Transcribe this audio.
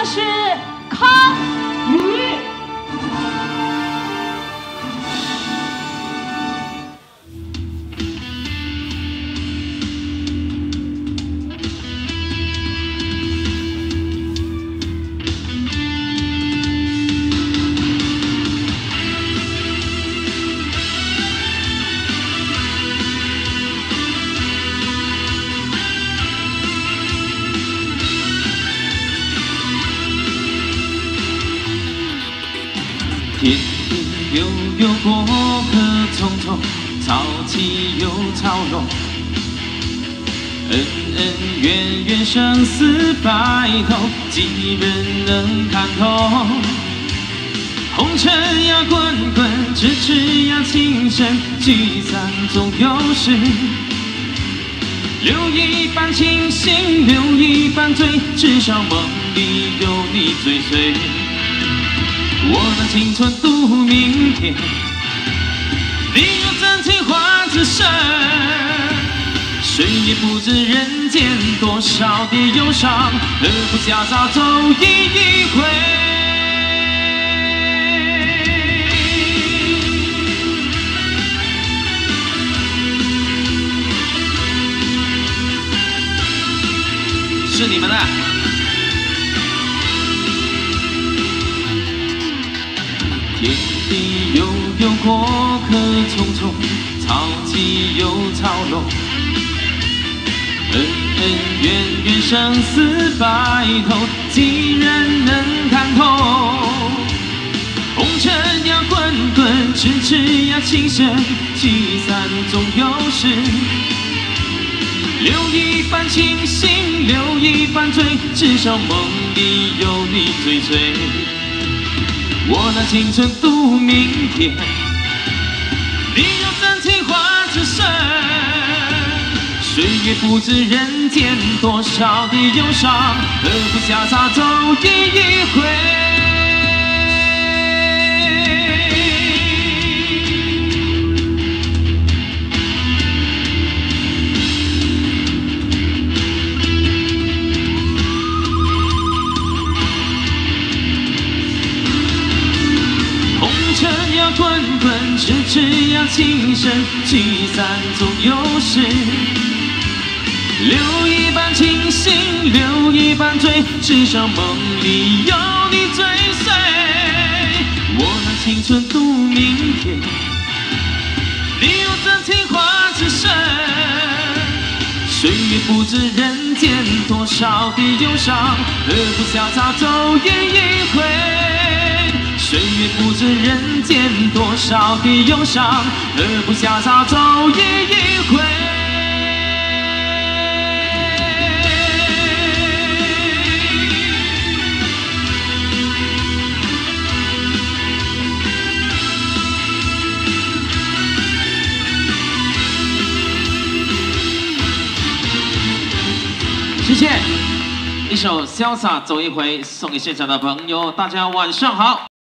是康宇。 天天悠悠，过客匆匆，潮起又潮落。恩恩怨怨，生死白头，几人能看透？红尘呀滚滚，咫尺呀情深，聚散总有时。留一半清醒，留一半醉，至少梦里有你追随。 我拿青春赌明天，你又怎听花之声？谁也不知人间多少的忧伤，何不潇洒走一回？是你们的。 天地悠悠，过客匆匆，潮起又潮落。恩恩怨怨，生死白头，几人能看透？红尘呀滚滚，咫尺呀情深，聚散总有时。留一半清醒，留一半醉，至少梦里有你追随。 我拿青春赌明天，你又怎听花之声？谁也不知人间多少的忧伤，何不潇洒走一回？尘呀滚滚，咫尺呀情深，聚散总有时。留一半清醒，留一半醉，至少梦里有你追随。我拿青春赌明天，你又怎听花之声？谁也不知人间多少的忧伤，何不潇洒走一回？ 谁也不知人间多少的忧伤，何不潇洒走一回？谢谢，一首《潇洒走一回》送给现场的朋友，大家晚上好。